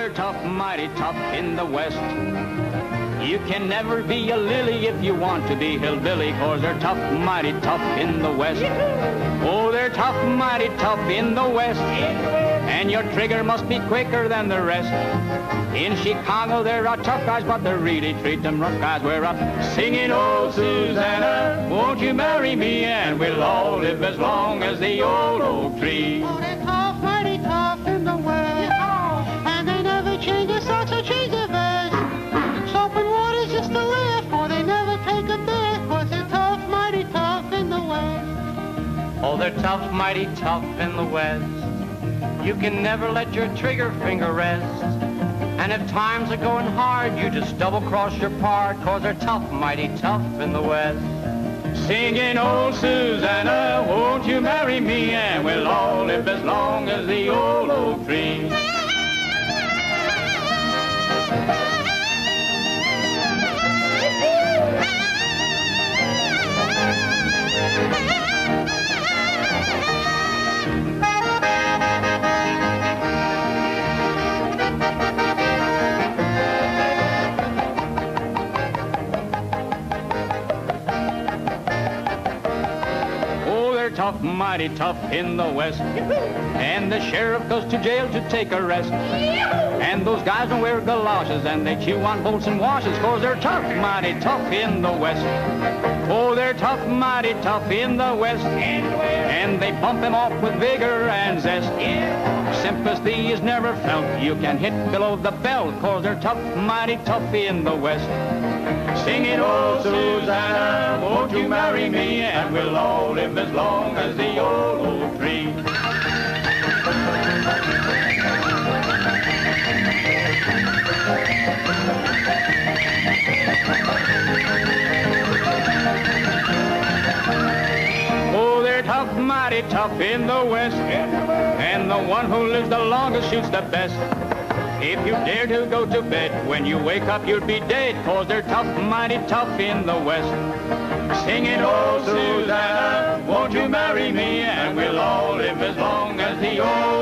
they're tough, mighty tough in the West. You can never be a lily if you want to be hillbilly, 'cause they're tough, mighty tough in the West. Oh, they're tough, mighty tough in the West. And your trigger must be quicker than the rest. In Chicago there are tough guys, but they really treat them rough guys. We're up singing, oh Susanna, won't you marry me, and we'll all live as long as the old oak tree. Oh, they're tough, mighty tough in the West. And they never change their socks or change their vest. Soap and water's just a laugh, for they never take a bath, 'cause they're tough, mighty tough in the West. Oh, they're tough, mighty tough in the West. You can never let your trigger finger rest. And if times are going hard, you just double-cross your part, 'cause they're tough, mighty tough in the West. Singing, oh Susanna, won't you marry me, and we'll all live as long as the old oak tree. Tough, mighty tough in the West. And the sheriff goes to jail to take a rest. And those guys don't wear galoshes, and they chew on bolts and washes, 'cause they're tough, mighty tough in the West. Oh, they're tough, mighty tough in the West. And they bump him off with vigor and zest. Sympathy is never felt. You can hit below the belt, 'cause they're tough, mighty tough in the West. Singing, oh Susanna, won't you marry me, and we'll all live as long as the old oak tree. Oh, they're tough, mighty tough in the West. And the one who lives the longest shoots the best. If you dare to go to bed, when you wake up you'll be dead, 'cause they're tough, mighty tough in the West. Singing, oh Susanna, won't you marry me, and we'll all live as long as the old